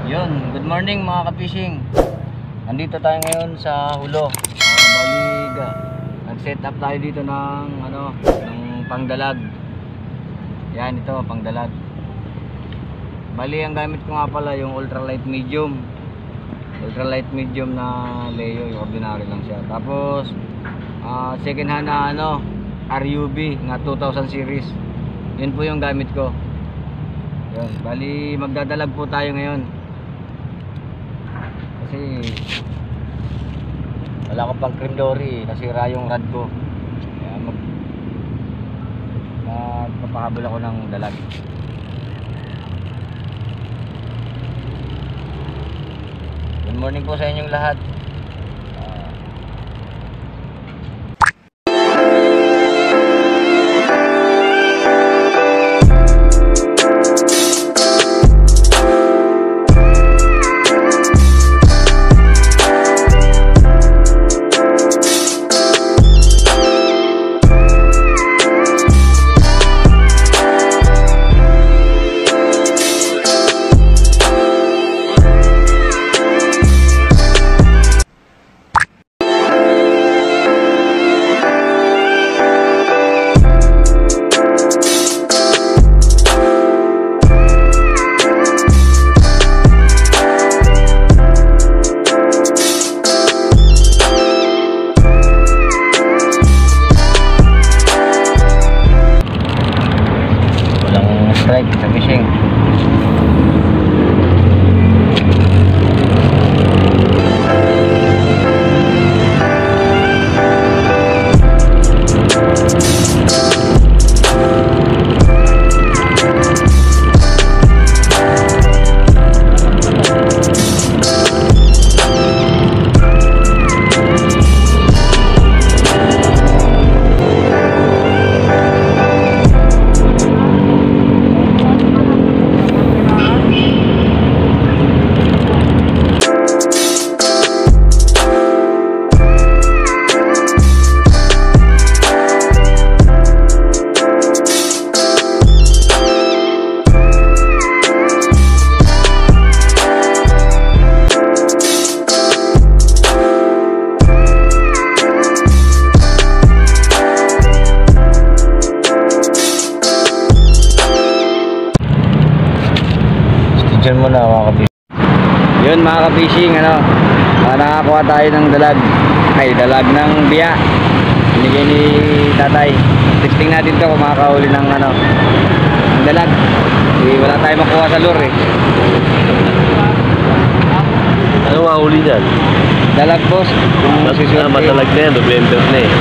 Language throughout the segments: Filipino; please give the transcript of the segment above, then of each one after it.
Yun, good morning mga ka-fishing. Nandito tayo ngayon sa Hulo. Baliga. Nag-set up tayo dito ng ng pangdalag. Yan, ito pangdalag. Bali, ang gamit ko nga pala yung ultralight medium. Ultralight medium na Leo, yung ordinary lang siya. Tapos second hand na RUB nga 2000 series. Yun po yung gamit ko. Yun, bali magdadalag po tayo ngayon. Kasi wala akong pang cream dory, nasira yung rod ko. Kaya magpapahabol ako ng dalag. Good morning po sa inyong lahat. Strike sa fishing. Mo na mga ka-fishing. Yun mga ka-fishing, nakakuha tayo ng dalag ng biya binigay ni tatay. Testing natin to kung makakahuli ng ng dalag. Wala tayo makuha sa lure Ano mahuli dyan? Dalag boss. Madalag na yan, blender na eh.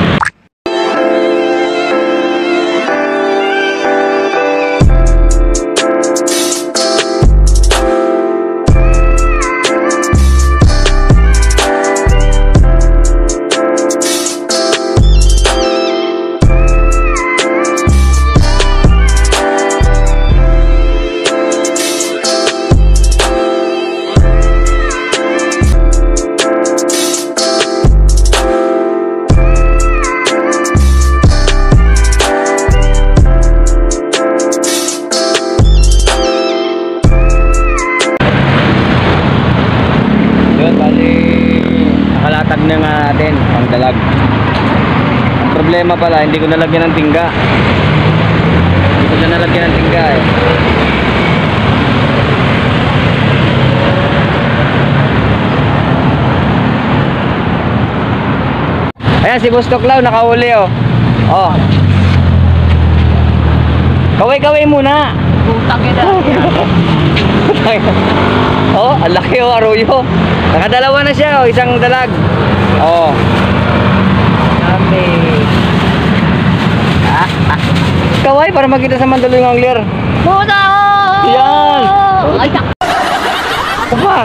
Nakalatag na nga natin ang dalag. Ang problema pala, hindi ko nalagyan ng tingga. Hindi ko na nalagyan ng tingga eh. Ayan si Boss Toklaw, nakahuli oh. Oh. Kaway-kaway muna. Putang ina. Oh, ang laki oh, aroyo. Nakadalawa na siya oh, isang dalag. Oh. Dami. Kaway para makita sa mandalo yung angler. Puta! Yan. Ay, apa?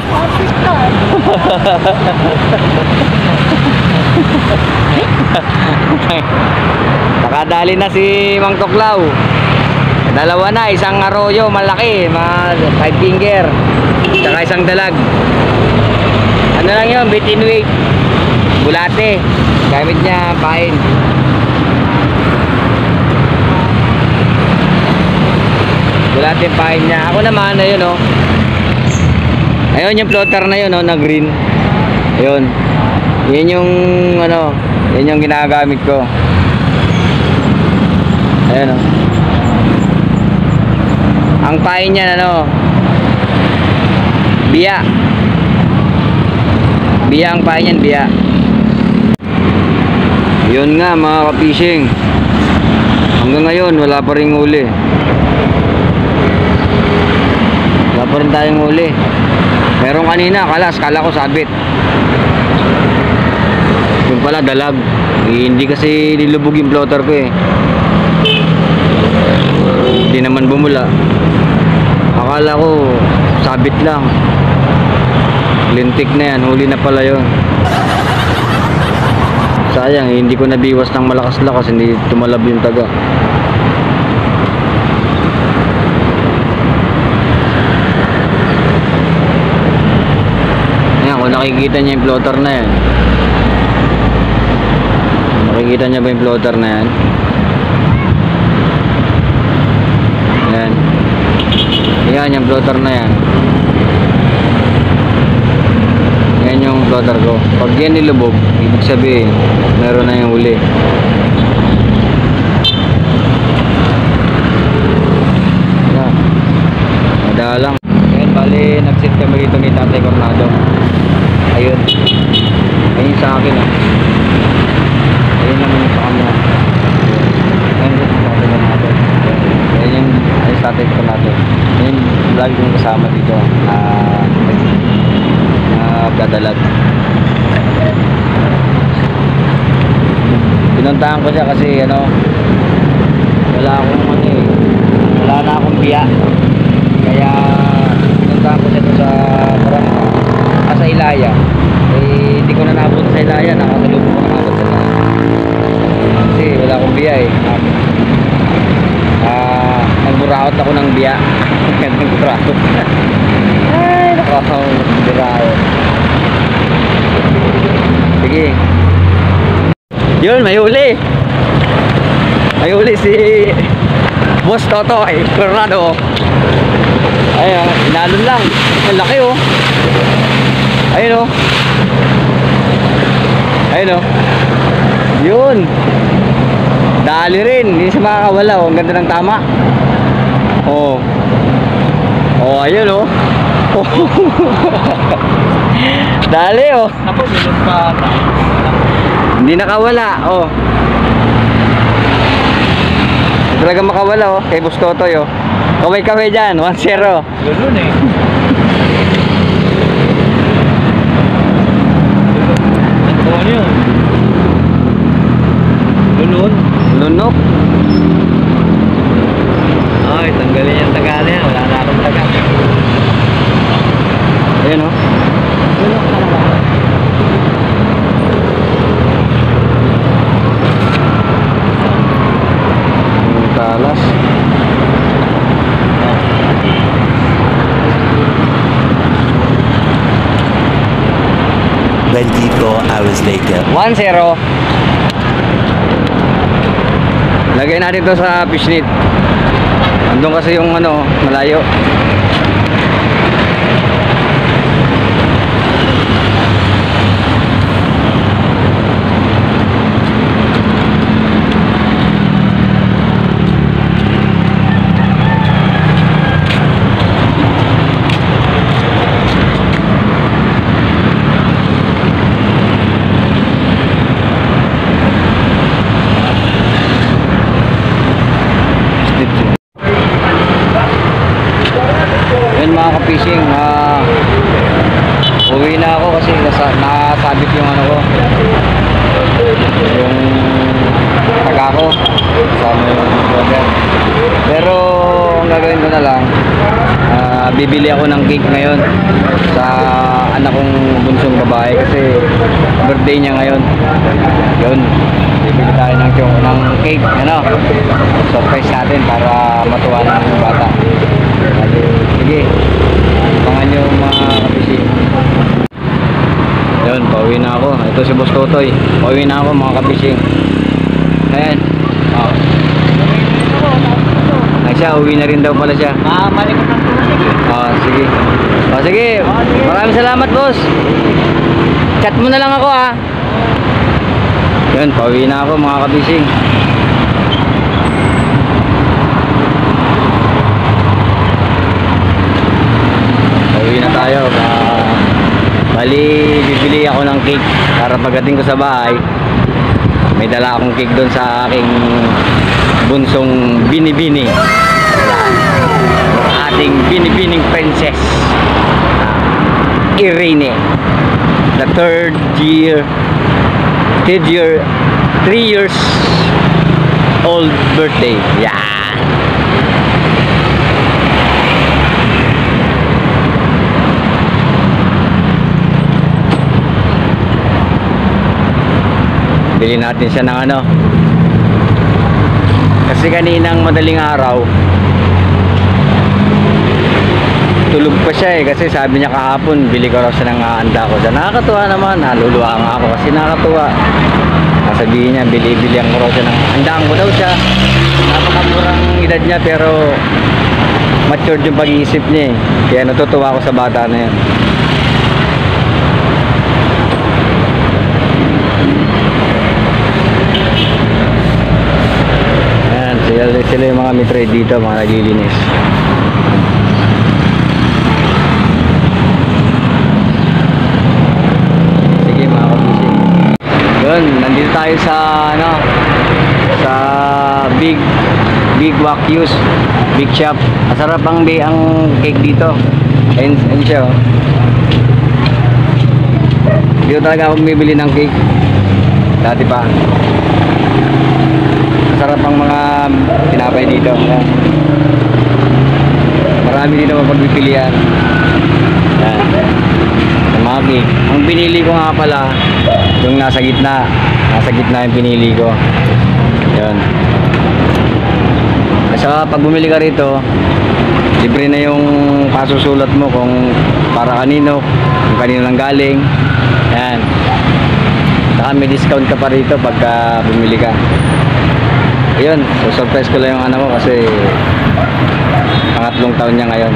Nakadali na si Mang Toklaw. Dalawa na, isang aroyo malaki, 5 finger. Saka isang dalag. Ano lang yun, bait in weight. Bulate. Gamit niya pain. Bulate pain niya. Ako naman, ayun oh. Ayun yung plotter na yun, oh, na green. Ayun. Yan yung ano, yan yung ginagamit ko. Ayun, oh. Ang pain niyan ano, biya. Biya ang pain niyan, biya. Yun nga mga ka-fishing. Hanggang ngayon wala pa ring huli. Wala pa rin tayong huli. Meron kanina, kala ko sabit. Yung pala dalag. Hindi kasi nilubog yung floater ko eh. Hindi naman bumula. Akala ko sabit lang. Lintik na yan, huli na pala yun. Sayang, hindi ko nabiwas ng malakas-lakas, hindi tumalab yung taga. Ayan, kung nakikita niya yung floater na yan. Nakikita niya ba yung floater na yan? Ayan. Ayan yung floater na yan. Yan yung floater ko. Pag yan nilubog, ibig sabihin meron na yung huli. Yan. Madalang. Yan, bali nag-set kami dito ni Tatay Cornado. Ayun. Ayun sa akin ah. Ayun naman yung sa kanya. Ayun yung Tatay Cornado. Ayun yung Tatay Cornado. Ayun, lagi kong kasama dito. Pagdadalag. Pinuntahan ko siya kasi ano, wala na akong biya, kaya pinuntahan ko siya sa parang sa Ilaya. Eh hindi ko na naabot sa Ilaya, nakasalubong ko na naabot sa Ilaya kasi wala akong biya eh. Nagburaot ako ng biya. Nagburaot. Ay nakakaburaot. Sige. Yun, may huli. May huli si Boss Toto ay Cornado. Ayun, inalon lang. Ang laki oh. Ayun oh. Ayun oh. Yun. Dali rin, hindi siya makakawala oh. Ang ganda ng tama. Oh. Oh, ayun oh. Oh. Dali oh. Ako, minun pa ata. Hindi nakawala oh. Hindi talaga makawala oh. Kay Boss Totoy oh. Kaway-kaway dyan, 1-0. Lulun eh. Ano yun? Lulun? Lunok. Ay, tanggalin yung taga na yan. Wala na akong taga. Ayun oh. Lulun ka naman. Yung talas. 24 hours later. 1-0. Lagay natin to sa fish net. Andun kasi yung ano, malayo. Yun mga ka-fishing, uwi na ako kasi nakasabit yung ano ko, yung taga ko kasama yung brother. Pero ang gagawin ko na lang, bibili ako ng cake ngayon sa anak kong bunsong babae kasi birthday niya ngayon. Yun, bibili tayo ng cake, ano, surprise natin para matuwa ng bata. Sige, abangan nyo mga kabising. Yun, pauwi na ako. Ito si Boss Totoy. Pauwi na ako mga kabising. Ayan. Oh. Nice siya, uwi na rin daw pala siya. Malikot ng tubig eh. Oh, sige. Oh, sige. Maraming salamat, boss. Chat mo na lang ako, ha. Yun, pauwi na ako, mga kabising. Pauwi na tayo. Bali, bibili ako ng cake para pagdating ko sa bahay. May dala akong cake doon sa aking bunsong binibini. Ating binibining princess, Irene. The 3 years old birthday. Yeah. Bili natin siya ng ano. Kasi kaninang madaling araw tulog pa siya eh, kasi sabi niya kahapon bili ko raw siya ng handa ko. Nakakatuwa naman, naluluwa nga ako kasi nakakatuwa. Sabihin niya, bili-bilihan ko raw siya ng handaan ko daw siya. Napakamurang edad niya pero matured yung pag-iisip niya eh. Kaya natutuwa ako sa bata na yan. Ayan, sila yung mga mitre dito, mga naglilinis. Yun, nandito tayo sa ano, sa Big Wakyus, Big Shop. Masarap ang cake dito. Ayun siya oh. Dito talaga ako bumibili ng cake. Dati pa. Masarap ang mga tinapay dito. Marami dito mapagpipilian. Yan. Mga cake. Ang pinili ko nga pala yung nasa gitna yung pinili ko. Yun. Kasi pag bumili ka rito, libre na yung pasusulat mo kung para kanino, kung kanino lang galing. Yan. Saka may discount ka pa rito pagka bumili ka. Ayun, so surprise ko lang yung anak ko kasi pangatlong taon niya ngayon.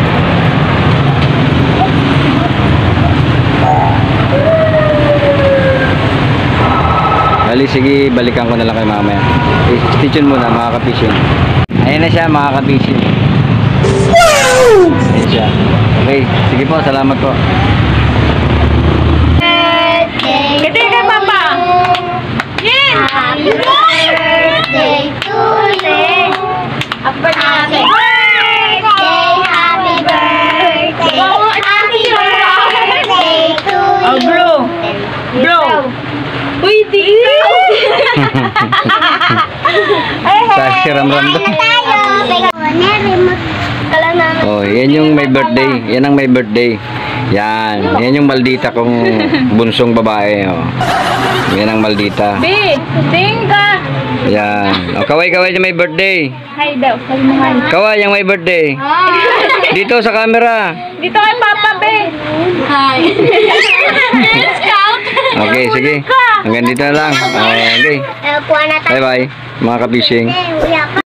Bali, sige, balikan ko na lang kay mamaya. Stay tuned muna, mga ka-fishing. Ayan na siya, mga ka-fishing. Ayan siya. Okay, sige po, salamat po. Kita kay Papa. Yes! Happy birthday to you. Happy birthday. Happy birthday. Happy birthday to you. Oh, bro. Bro. Uy, di. Sa siram-ram doon. Oh, yan yung may birthday. Yan ang may birthday. Yan. Yan yung maldita kong bunsong babae. Oh. Yan ang maldita. Bi, tingin ka. Yan. Oh, kaway-kaway yung may birthday. Hi daw, kalmahan. Kaway yung may birthday. Dito sa camera. Dito kay Papa, be. Hi. Scout. Okay, sige. Hanggang dito na lang. Okay. Bye-bye, mga ka-fishing.